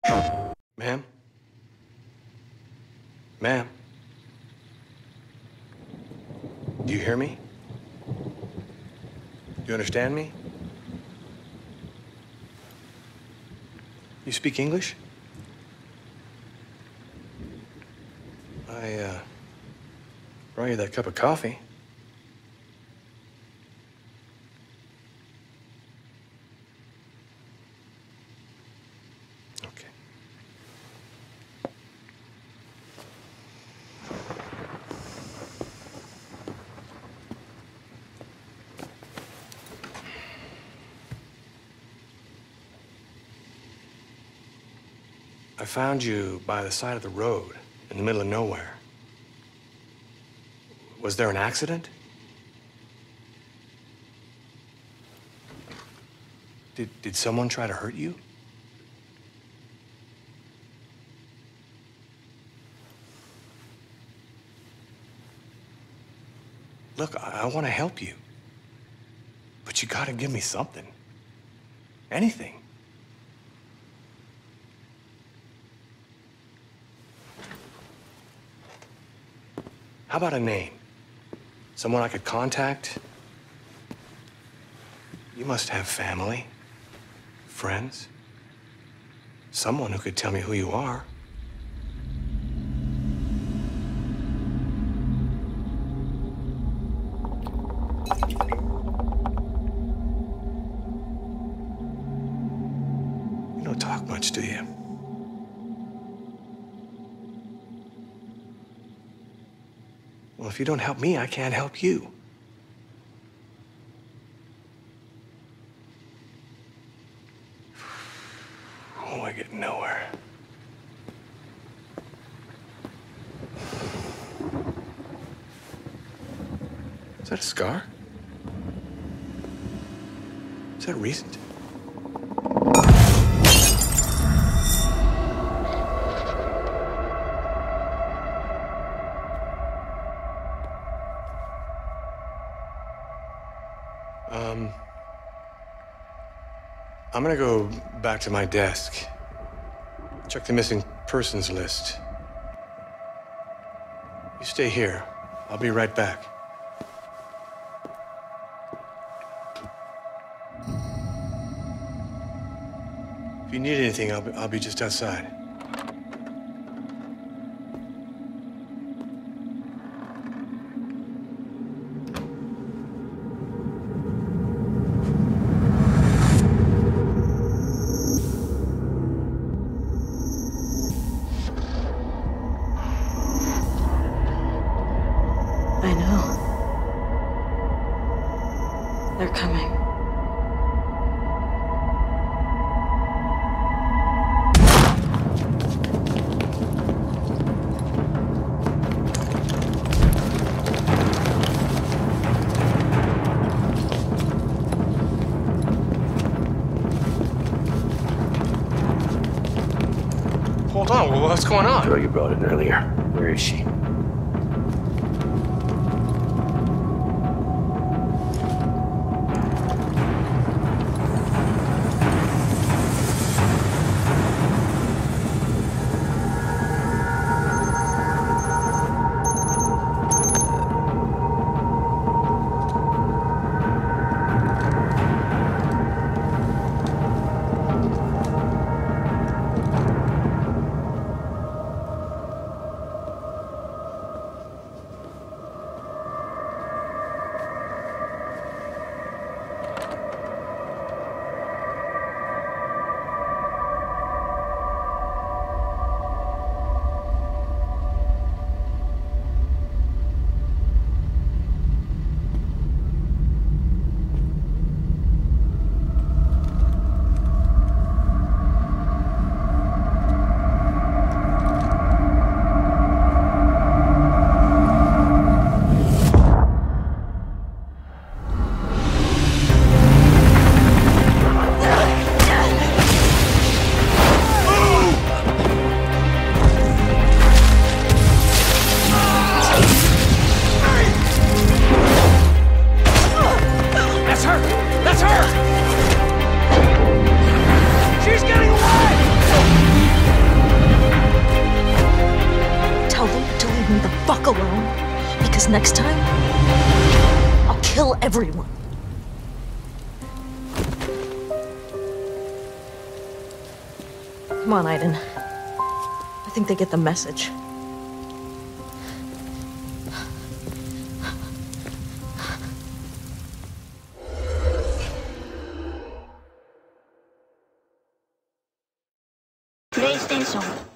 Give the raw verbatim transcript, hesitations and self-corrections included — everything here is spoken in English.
Ma'am? Ma'am? Do you hear me? Do you understand me? You speak English? I, uh, brought you that cup of coffee. Okay. I found you by the side of the road in the middle of nowhere. Was there an accident? Did, did someone try to hurt you? Look, I, I want to help you. But you gotta give me something. Anything. How about a name? Someone I could contact? You must have family, friends, someone who could tell me who you are. You don't talk much, do you? Well, if you don't help me, I can't help you. Oh, I get nowhere. Is that a scar? Is that recent? Um, I'm gonna go back to my desk. Check the missing persons list. You stay here. I'll be right back. If you need anything, I'll be, I'll be just outside. I know. They're coming. Hold on, well, what's going on? Girl you brought in earlier. Where is she? alone. Because next time, I'll kill everyone. Come on, Aiden. I think they get the message. PlayStation